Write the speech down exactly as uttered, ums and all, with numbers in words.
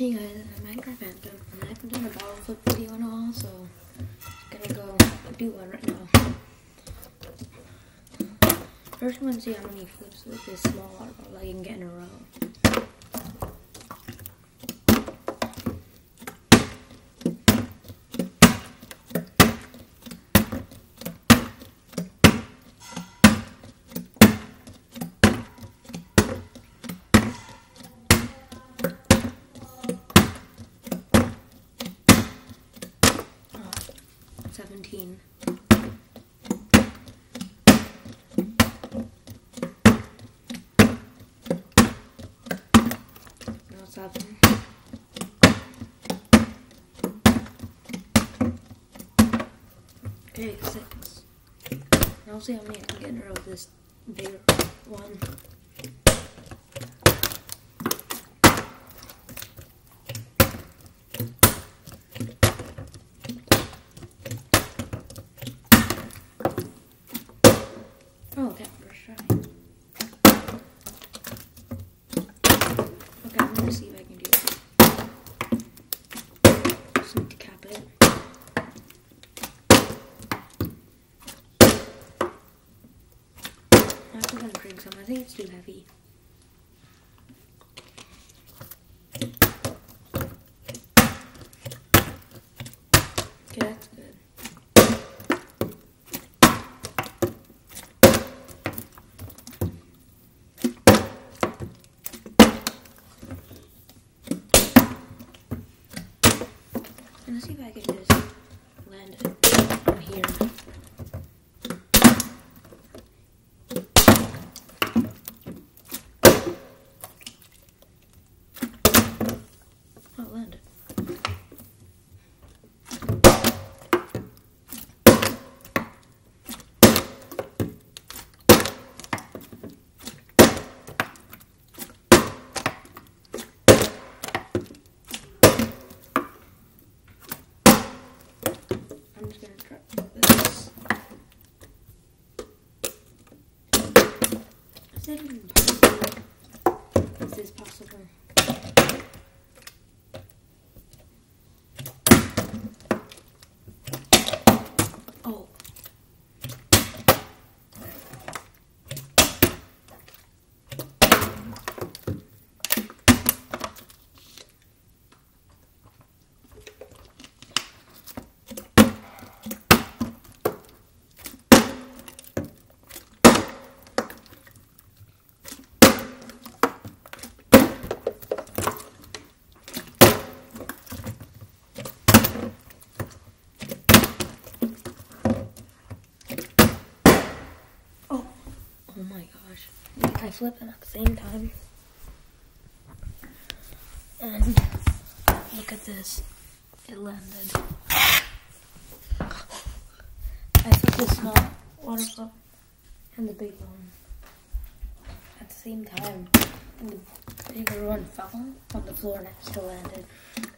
Hey guys, I'm Minecraft Phantom, and I haven't done a bottle flip video in a while, so I'm gonna go do one right now. First, I'm gonna see how many flips with this small water bottle I can get in a row. seventeen. No, seven. Okay, six. Now I'll see how many I can get in a row with this bigger one. Oh, okay, first try. Okay, I'm gonna see if I can do it. Just need to cap it. I have to go and drink some. I think it's too heavy. Okay, that's good. Let's see if I can just land it here. Oh, land it. I'm just gonna try this. Is that even possible? This is possible. Oh. Oh my gosh. I flipped it at the same time. And look at this. It landed. I flipped the small water bottle and the big one at the same time. And the bigger one fell on the floor next to landed.